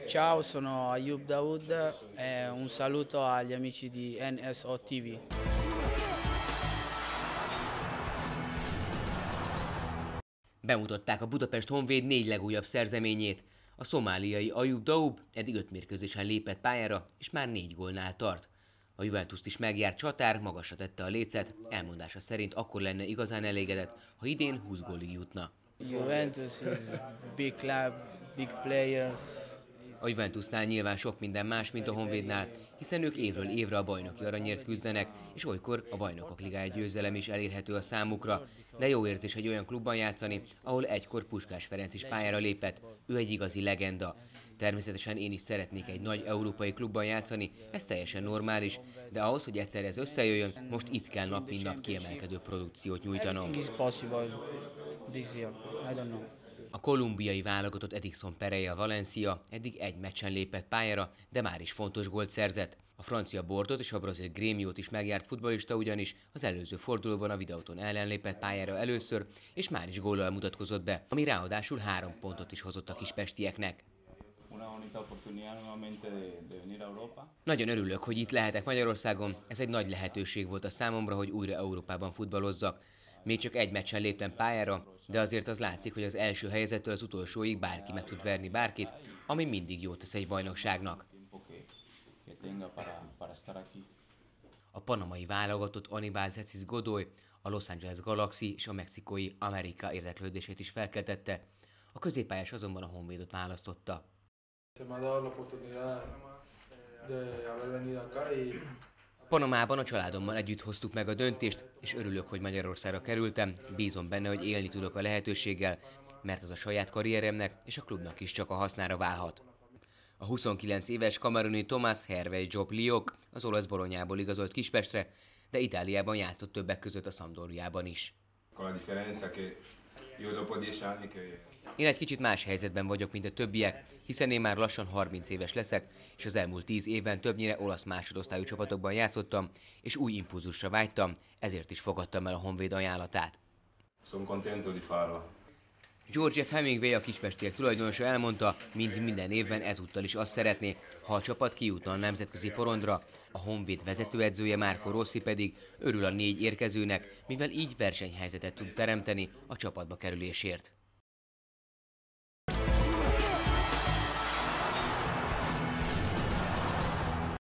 Ciao, sono Ayub Daoud e un saluto agli amici di NSO TV. Bemutatták a Budapest Honvéd 4 legújabb szerzeményét. A szomáliai Ayub Daoud eddig 5 mérkőzésen lépett pályára, és már 4 gólnál tart. A Juventust is megjárt csatár, magasra tette a lécet, elmondása szerint akkor lenne igazán elégedett, ha idén 20 gólig jutna. Juventus is big club, big players. A Juventusnál nyilván sok minden más, mint a Honvédnál, hiszen ők évről évre a bajnoki aranyért küzdenek, és olykor a Bajnokok Ligája győzelem is elérhető a számukra. De jó érzés egy olyan klubban játszani, ahol egykor Puskás Ferenc is pályára lépett, ő egy igazi legenda. Természetesen én is szeretnék egy nagy európai klubban játszani, ez teljesen normális, de ahhoz, hogy egyszer ez összejöjjön, most itt kell nap mint nap kiemelkedő produkciót nyújtanom. A kolumbiai válogatott Edison Pereira Valencia eddig egy meccsen lépett pályára, de már is fontos gólt szerzett. A francia Bordeaux és a brazil Grémiót is megjárt futballista ugyanis az előző fordulóban a Videoton ellen lépett pályára először, és már is góllal mutatkozott be, ami ráadásul 3 pontot is hozott a kispestieknek. Nagyon örülök, hogy itt lehetek Magyarországon, ez egy nagy lehetőség volt a számomra, hogy újra Európában futballozzak. Még csak egy meccsen léptem pályára, de azért az látszik, hogy az első helyezettől az utolsóig bárki meg tud verni bárkit, ami mindig jót tesz egy bajnokságnak. A panamai válogatott Aníbal Cecín Godoy, a Los Angeles Galaxy és a mexikói América érdeklődését is felkeltette, a középpályás azonban a Honvédot választotta. Panamában a családommal együtt hoztuk meg a döntést, és örülök, hogy Magyarországra kerültem, bízom benne, hogy élni tudok a lehetőséggel, mert az a saját karrieremnek és a klubnak is csak a hasznára válhat. A 29 éves kameruni Tomás Hervey Job Liok az olasz Bolognából igazolt Kispestre, de Itáliában játszott többek között a Sampdoriában is. Én egy kicsit más helyzetben vagyok, mint a többiek, hiszen én már lassan 30 éves leszek, és az elmúlt 10 évben többnyire olasz másodosztályú csapatokban játszottam, és új impulzusra vágytam, ezért is fogadtam el a Honvéd ajánlatát. George F. Hemingway, a kispestiek tulajdonosa elmondta, mint minden évben ezúttal is azt szeretné, ha a csapat kijutna a nemzetközi porondra, a Honvéd vezetőedzője Marco Rossi pedig örül a 4 érkezőnek, mivel így versenyhelyzetet tud teremteni a csapatba kerülésért.